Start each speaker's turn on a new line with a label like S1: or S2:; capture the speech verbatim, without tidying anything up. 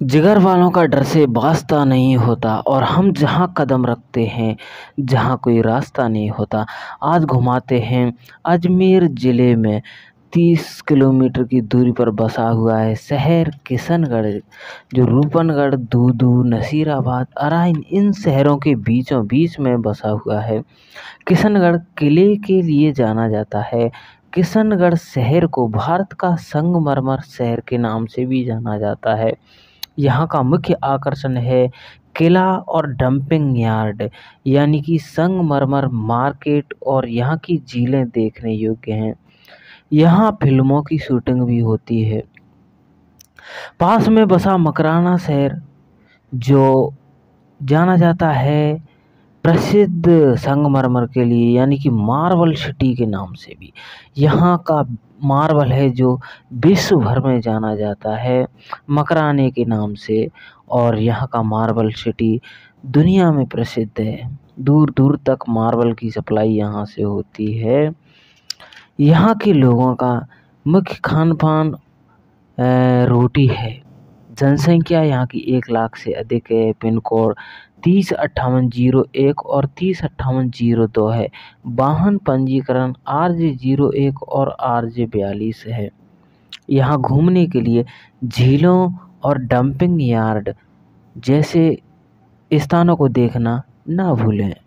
S1: जिगर वालों का डर से वास्ता नहीं होता और हम जहाँ कदम रखते हैं जहाँ कोई रास्ता नहीं होता। आज घुमाते हैं अजमेर ज़िले में तीस किलोमीटर की दूरी पर बसा हुआ है शहर किशनगढ़, जो रूपनगढ़, दूदू, नसीराबाद, अराइन इन शहरों के बीचों बीच में बसा हुआ है। किशनगढ़ किले के लिए जाना जाता है। किशनगढ़ शहर को भारत का संगमरमर शहर के नाम से भी जाना जाता है। यहाँ का मुख्य आकर्षण है किला और डंपिंग यार्ड, यानी कि संगमरमर मार्केट, और यहाँ की झीलें देखने योग्य हैं। यहाँ फिल्मों की शूटिंग भी होती है। पास में बसा मकराना शहर, जो जाना जाता है प्रसिद्ध संगमरमर के लिए, यानी कि मार्बल सिटी के नाम से भी। यहाँ का मार्बल है जो विश्व भर में जाना जाता है मकराने के नाम से, और यहाँ का मार्बल सिटी दुनिया में प्रसिद्ध है। दूर दूर तक मार्बल की सप्लाई यहाँ से होती है। यहाँ के लोगों का मुख्य खान पान रोटी है। जनसंख्या यहाँ की एक लाख से अधिक है। पिन कोड तीस अट्ठावन जीरो एक और तीस अट्ठावन जीरो दो है। वाहन पंजीकरण आर जे जीरो एक और आर जे बयालीस है। यहाँ घूमने के लिए झीलों और डंपिंग यार्ड जैसे स्थानों को देखना ना भूलें।